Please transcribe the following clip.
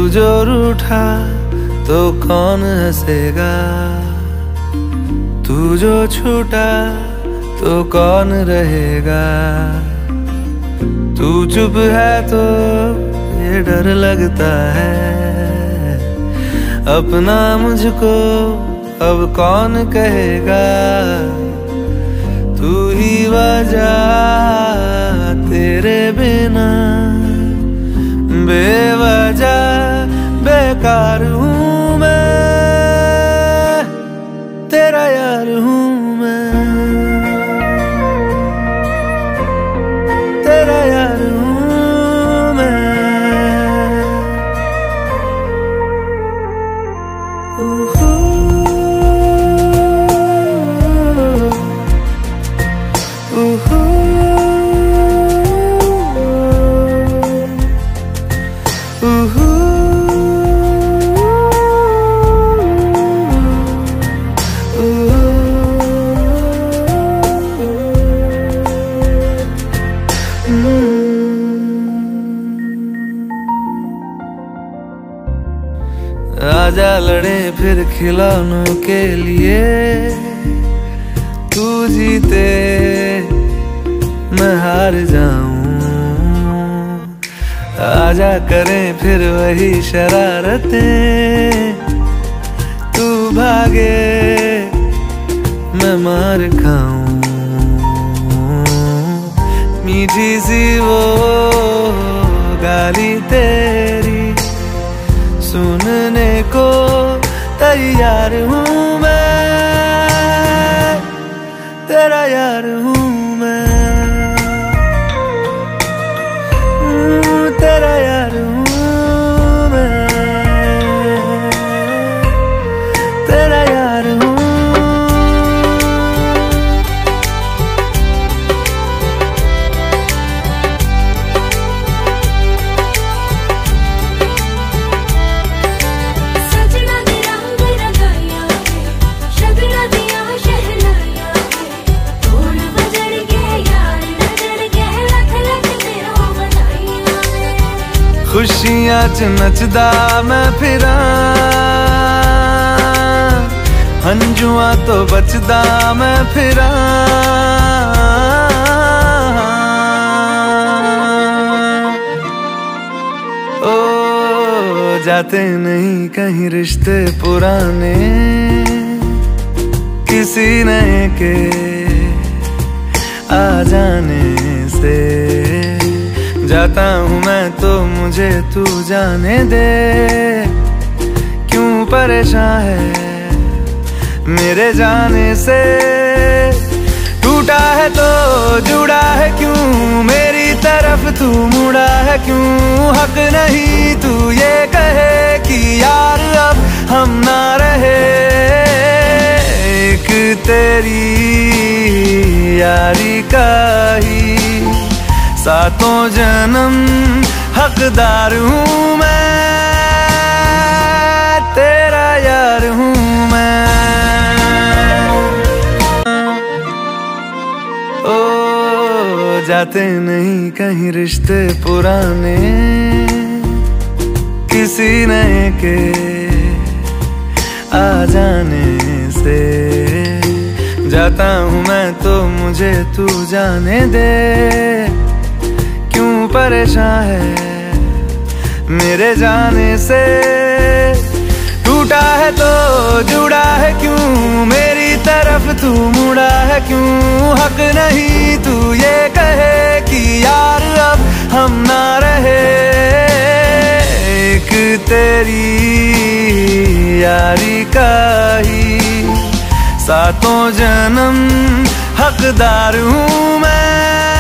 जो रूठा तो कौन हंसेगा, तू जो छूटा तो कौन रहेगा। तू चुप है तो ये डर लगता है, अपना मुझको अब कौन कहेगा। तू ही वजह, तेरे बिना बेवजह बेकार हूँ मैं, तेरा यार हूँ मैं, तेरा यार हूँ मैं। आजा लड़े फिर खिलौनों के लिए, तू जीते मैं हार जाऊं। आजा करें फिर वही शरारतें, तू भागे मैं मार खाऊं। मीठी सी वो गाली तेरी सुनने को तैयार हूँ मैं, तेरा यार हूँ मैं, तेरा यार हूँ मैं, तेरा यार हूँ। खुशियां च नचदा मैं फिरा, हंजुआं तो बचदा मैं फिरा। ओ जाते नहीं कहीं रिश्ते पुराने, किसी नए के आ जाने से। जाता हूँ मैं तो मुझे तू जाने दे, क्यों परेशान है मेरे जाने से। टूटा है तो जुड़ा है क्यों, मेरी तरफ तू मुड़ा है क्यों। हक नहीं तू ये कहे कि यार अब हम ना रहे, एक तेरी यारी का ही सातों जन्म हकदार हूँ मैं, तेरा यार हूँ मैं। ओ जाते नहीं कहीं रिश्ते पुराने, किसी नए के आ जाने से। जाता हूँ मैं तो मुझे तू जाने दे, क्यों परेशान है मेरे जाने से। टूटा है तो जुड़ा है क्यों, मेरी तरफ तू मुड़ा है क्यों। हक नहीं तू ये कहे कि यार अब हम ना रहे, एक तेरी यारी का ही सातों जन्म हकदार हूँ मैं,